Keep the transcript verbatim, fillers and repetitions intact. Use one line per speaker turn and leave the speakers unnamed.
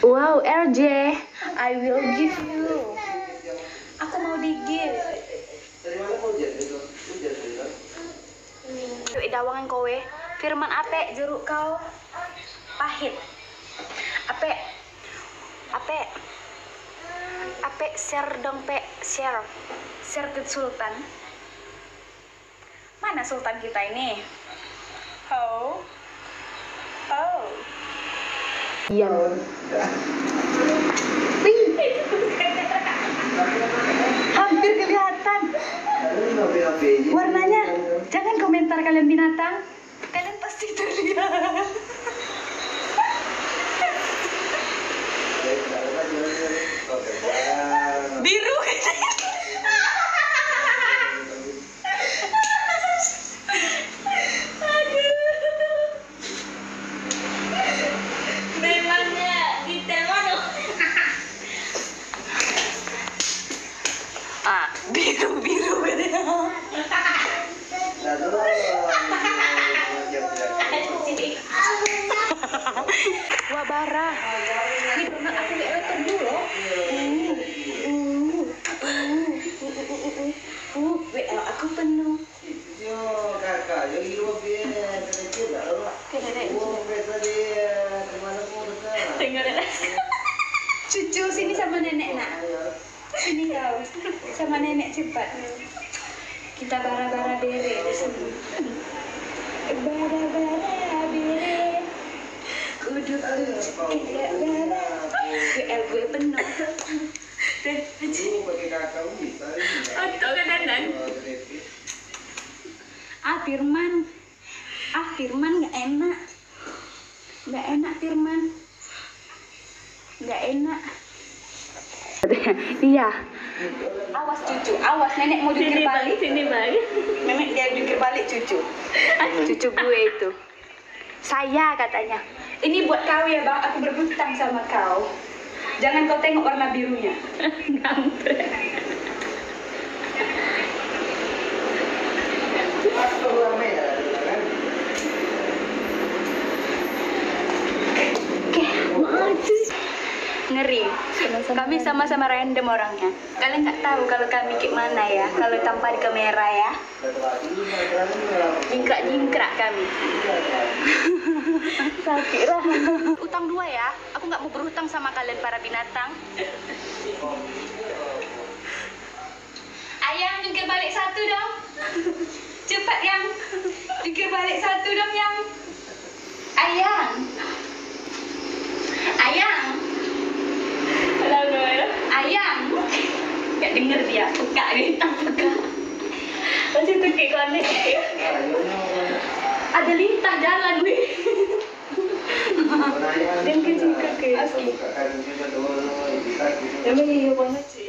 Wow, R J, I will give you. Aku mau di-give.
Dari mana kau hujan itu? Hujan itu.
Yuk dawangan kowe. Firman ape jeruk kau pahit. Ape ape ape share dong pe share share ke Sultan. Mana Sultan kita ini? Oh, oh. Iya. Hampir kelihatan. Warnanya, jangan komentar kalian binatang. Kalian pasti terlihat. Biru. Ah, biru biru katanya. Wah bara. Itu nak aku lihat dulu. Uh, uh, W L aku penuh.
Yo kakak, jadi lu biar kecil lah.
Kedek.
Oh, kita dia kemana mau dekat?
Tinggal cucu sini sama nenek nak. Sini kau sama nenek cepat. Kita bara-bara bere di sini. Bara-bara bere. Kudu kudu tidak bara. W L gue penuh. Deh,
Pakai kakak bisa.
atau kedanan. Ah Firman, ah Firman nggak enak, nggak enak Firman, nggak enak. Iya. Awas cucu, awas nenek mau jungkir balik. Sini balik. Nenek dia jungkir balik cucu. Ah, cucu gue itu. Saya katanya. Ini buat kau ya bang, aku berhutang sama kau. Jangan kau tengok warna birunya. Ngeri. Kami sama-sama random orangnya. Kalian nggak tahu kalau kami kayak mana ya, kalau tanpa di kamera ya. Jingkrak-jingkrak kami. Sakit lah. Utang dua ya. Aku nggak mau berhutang sama kalian para binatang. Ayang jungkir balik satu dong. Cepat yang jungkir balik satu dong yang. Ayang. Ayang. Ayang. Gak denger dia. Peka dia tak peka. Masih tuh kayak konek. Ada lintah jalan weh. Dan kecil kecil. Asli. Emang iya banget sih.